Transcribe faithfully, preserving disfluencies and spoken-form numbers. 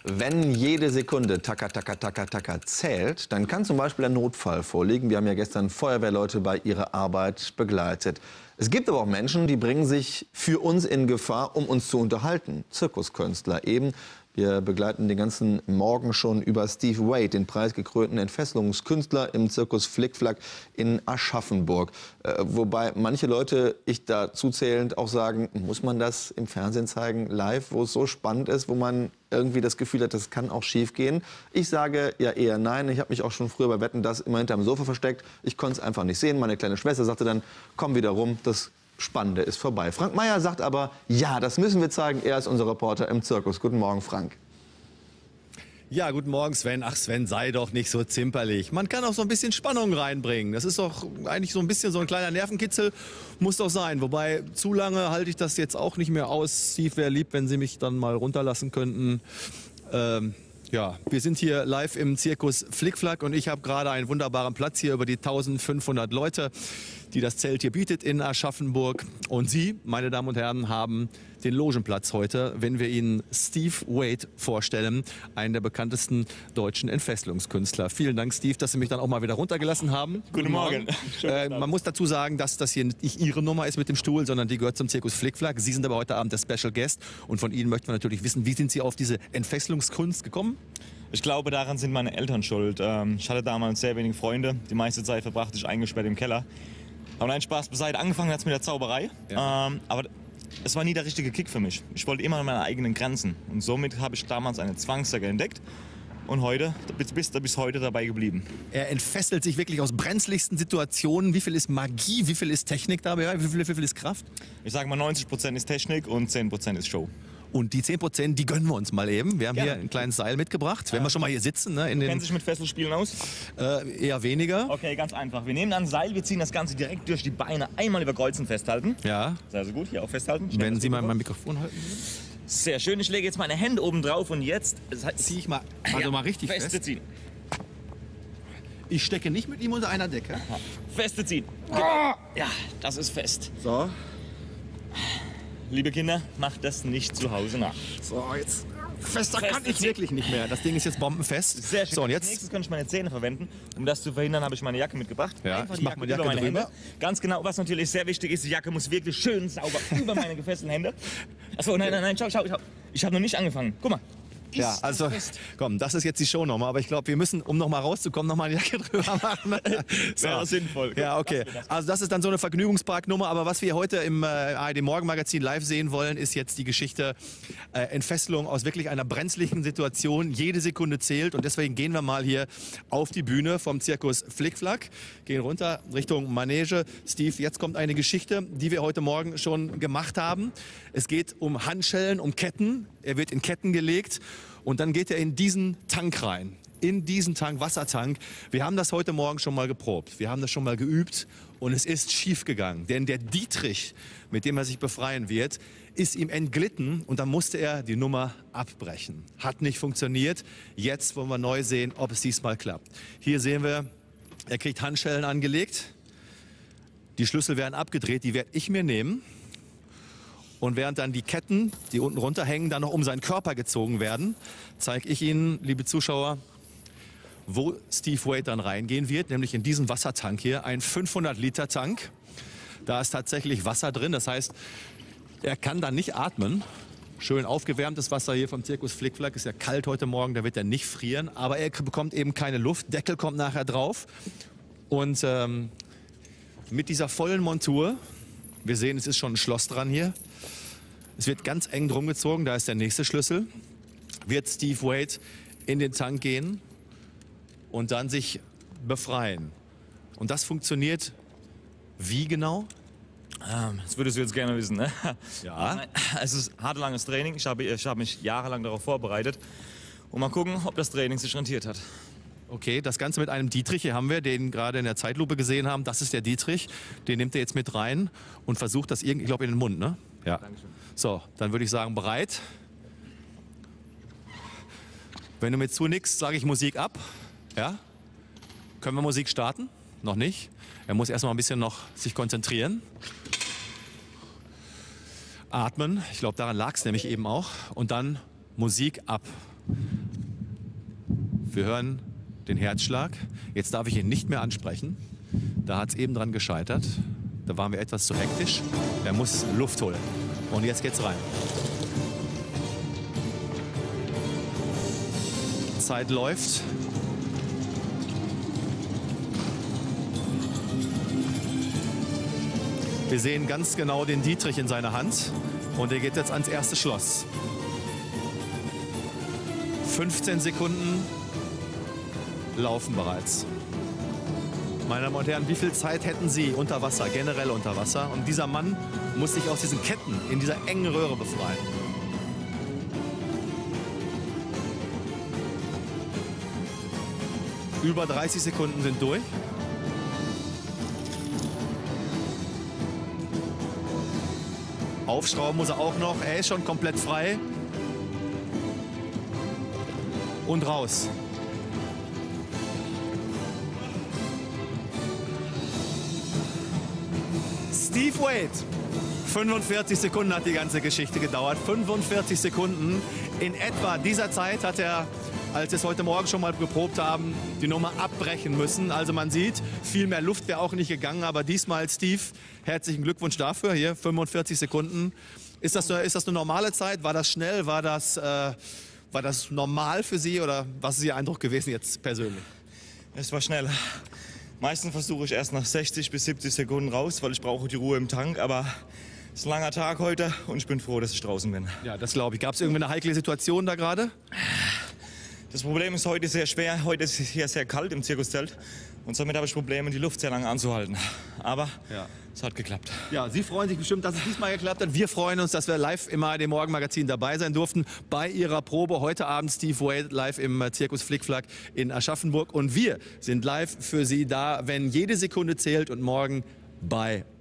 Wenn jede Sekunde taka, taka, taka, taka zählt, dann kann zum Beispiel ein Notfall vorliegen. Wir haben ja gestern Feuerwehrleute bei ihrer Arbeit begleitet. Es gibt aber auch Menschen, die bringen sich für uns in Gefahr, um uns zu unterhalten. Zirkuskünstler eben. Wir begleiten den ganzen Morgen schon über Steve Wade, den preisgekrönten Entfesselungskünstler im Zirkus Flickflack in Aschaffenburg. Äh, wobei manche Leute, ich dazu zählend, auch sagen, muss man das im Fernsehen zeigen, live, wo es so spannend ist, wo man irgendwie das Gefühl hat, das kann auch schief gehen. Ich sage ja eher nein. Ich habe mich auch schon früher bei Wetten, das immer hinterm Sofa versteckt. Ich konnte es einfach nicht sehen. Meine kleine Schwester sagte dann, komm wieder rum, das Spannende ist vorbei. Frank Meyer sagt aber, ja, das müssen wir zeigen. Er ist unser Reporter im Zirkus. Guten Morgen, Frank. Ja, guten Morgen, Sven. Ach, Sven, sei doch nicht so zimperlich. Man kann auch so ein bisschen Spannung reinbringen. Das ist doch eigentlich so ein bisschen so ein kleiner Nervenkitzel. Muss doch sein. Wobei, zu lange halte ich das jetzt auch nicht mehr aus. Steve, wäre lieb, wenn Sie mich dann mal runterlassen könnten. Ähm, ja, wir sind hier live im Zirkus Flickflack und ich habe gerade einen wunderbaren Platz hier über die eintausendfünfhundert Leute, die das Zelt hier bietet in Aschaffenburg. Und Sie, meine Damen und Herren, haben den Logenplatz heute, wenn wir Ihnen Steve Wade vorstellen, einen der bekanntesten deutschen Entfesselungskünstler. Vielen Dank, Steve, dass Sie mich dann auch mal wieder runtergelassen haben. Guten Morgen. Äh, man muss dazu sagen, dass das hier nicht Ihre Nummer ist mit dem Stuhl, sondern die gehört zum Zirkus Flickflack. Sie sind aber heute Abend der Special Guest und von Ihnen möchten wir natürlich wissen, wie sind Sie auf diese Entfesselungskunst gekommen? Ich glaube, daran sind meine Eltern schuld. Ich hatte damals sehr wenige Freunde. Die meiste Zeit verbrachte ich eingesperrt im Keller. Aber nein, Spaß beiseite. Angefangen hat es mit der Zauberei. Ja. Ähm, aber es war nie der richtige Kick für mich. Ich wollte immer an meine eigenen Grenzen. Und somit habe ich damals eine Zwangsjacke entdeckt. Und heute, bis, bis, bis heute dabei geblieben. Er entfesselt sich wirklich aus brenzligsten Situationen. Wie viel ist Magie, wie viel ist Technik dabei, wie viel, wie viel ist Kraft? Ich sage mal, neunzig Prozent ist Technik und zehn Prozent ist Show. Und die zehn Prozent, die gönnen wir uns mal eben. Wir haben Gerne. hier ein kleines Seil mitgebracht. Wenn wir schon mal hier sitzen. Ne, in den, Kennen Sie sich mit Fesselspielen aus? Äh, eher weniger. Okay, ganz einfach. Wir nehmen dann ein Seil, wir ziehen das Ganze direkt durch die Beine einmal über Kreuzen festhalten. Ja. Sehr, sehr gut. Hier auch festhalten. Ich Wenn Sie mal mein Mikrofon halten. Sehr schön. Ich lege jetzt meine Hände oben drauf und jetzt ziehe ich mal, also ja, mal richtig feste fest. ziehen. Ich stecke nicht mit ihm unter einer Decke. Feste ziehen. Oh. Ja, das ist fest. So. Liebe Kinder, macht das nicht zu Hause nach. So, jetzt. Fester Feste kann ich ziehen. wirklich nicht mehr. Das Ding ist jetzt bombenfest. Sehr schön. So, und Als jetzt. nächstes kann ich meine Zähne verwenden. Um das zu verhindern, habe ich meine Jacke mitgebracht. Ja, Einfach ich die mach meine Jacke über meine drüber. Hände. Ganz genau, was natürlich sehr wichtig ist, die Jacke muss wirklich schön sauber über meine gefesselten Hände. Achso, nein, nein, nein, schau, schau, schau. Ich habe noch nicht angefangen. Guck mal. Ja, also, komm, das ist jetzt die Show nochmal. Aber ich glaube, wir müssen, um nochmal rauszukommen, nochmal eine Jacke drüber machen. So. Wäre sinnvoll. Ja, okay. Also das ist dann so eine Vergnügungsparknummer. Aber was wir heute im äh, A R D-Morgenmagazin live sehen wollen, ist jetzt die Geschichte äh, Entfesselung aus wirklich einer brenzlichen Situation. Jede Sekunde zählt. Und deswegen gehen wir mal hier auf die Bühne vom Zirkus Flickflack. Gehen runter Richtung Manege. Steve, jetzt kommt eine Geschichte, die wir heute Morgen schon gemacht haben. Es geht um Handschellen, um Ketten. Er wird in Ketten gelegt. Und dann geht er in diesen Tank rein, in diesen Tank, Wassertank. Wir haben das heute Morgen schon mal geprobt, wir haben das schon mal geübt und es ist schief gegangen. Denn der Dietrich, mit dem er sich befreien wird, ist ihm entglitten und dann musste er die Nummer abbrechen. Hat nicht funktioniert. Jetzt wollen wir neu sehen, ob es diesmal klappt. Hier sehen wir, er kriegt Handschellen angelegt. Die Schlüssel werden abgedreht, die werde ich mir nehmen. Und während dann die Ketten, die unten runterhängen, dann noch um seinen Körper gezogen werden, zeige ich Ihnen, liebe Zuschauer, wo Steve Wade dann reingehen wird, nämlich in diesen Wassertank hier, ein fünfhundert Liter Tank. Da ist tatsächlich Wasser drin, das heißt, er kann dann nicht atmen. Schön aufgewärmtes Wasser hier vom Zirkus Flickflack, ist ja kalt heute Morgen, da wird er nicht frieren, aber er bekommt eben keine Luft, Deckel kommt nachher drauf. Und ähm, mit dieser vollen Montur, wir sehen, es ist schon ein Schloss dran hier. Es wird ganz eng drum gezogen, da ist der nächste Schlüssel. Wird Steve Wade in den Tank gehen und dann sich befreien. Und das funktioniert wie genau? Ähm, das würdest du jetzt gerne wissen, ne? Ja. Es ist hart langes Training. Ich habe, ich habe mich jahrelang darauf vorbereitet. Und mal gucken, ob das Training sich rentiert hat. Okay, das Ganze mit einem Dietrich, hier haben wir, den gerade in der Zeitlupe gesehen haben. Das ist der Dietrich, den nimmt er jetzt mit rein und versucht das irgendwie, ich glaube, in den Mund, ne? Ja. Dankeschön. So, dann würde ich sagen, bereit. Wenn du mir zunickst, sage ich Musik ab. Ja? Können wir Musik starten? Noch nicht. Er muss erstmal ein bisschen noch sich konzentrieren. Atmen, ich glaube, daran lag es nämlich eben auch. Und dann Musik ab. Wir hören den Herzschlag. Jetzt darf ich ihn nicht mehr ansprechen. Da hat es eben dran gescheitert. Da waren wir etwas zu hektisch. Er muss Luft holen. Und jetzt geht's rein. Zeit läuft. Wir sehen ganz genau den Dietrich in seiner Hand. Und er geht jetzt ans erste Schloss. fünfzehn Sekunden laufen bereits. Meine Damen und Herren, wie viel Zeit hätten Sie unter Wasser, generell unter Wasser? Und dieser Mann muss sich aus diesen Ketten in dieser engen Röhre befreien. Über dreißig Sekunden sind durch. Aufschrauben muss er auch noch. Er ist schon komplett frei. Und raus. Steve Wade. fünfundvierzig Sekunden hat die ganze Geschichte gedauert. fünfundvierzig Sekunden. In etwa dieser Zeit hat er, als wir es heute Morgen schon mal geprobt haben, die Nummer abbrechen müssen. Also man sieht, viel mehr Luft wäre auch nicht gegangen. Aber diesmal, Steve, herzlichen Glückwunsch dafür. Hier, fünfundvierzig Sekunden. Ist das, ist das eine normale Zeit? War das schnell? War das, äh, war das normal für Sie? Oder was ist Ihr Eindruck gewesen jetzt persönlich? Es war schnell. Meistens versuche ich erst nach sechzig bis siebzig Sekunden raus, weil ich brauche die Ruhe im Tank. Aber es ist ein langer Tag heute und ich bin froh, dass ich draußen bin. Ja, das glaube ich. Gab es irgendwie eine heikle Situation da gerade? Das Problem ist heute sehr schwer. Heute ist es hier sehr kalt im Zirkuszelt. Und somit habe ich Probleme, die Luft sehr lange anzuhalten. Aber ja, es hat geklappt. Ja, Sie freuen sich bestimmt, dass es diesmal geklappt hat. Wir freuen uns, dass wir live im A R D-Morgenmagazin dabei sein durften. Bei Ihrer Probe heute Abend Steve Wade live im Zirkus Flickflack in Aschaffenburg. Und wir sind live für Sie da, wenn jede Sekunde zählt und morgen bei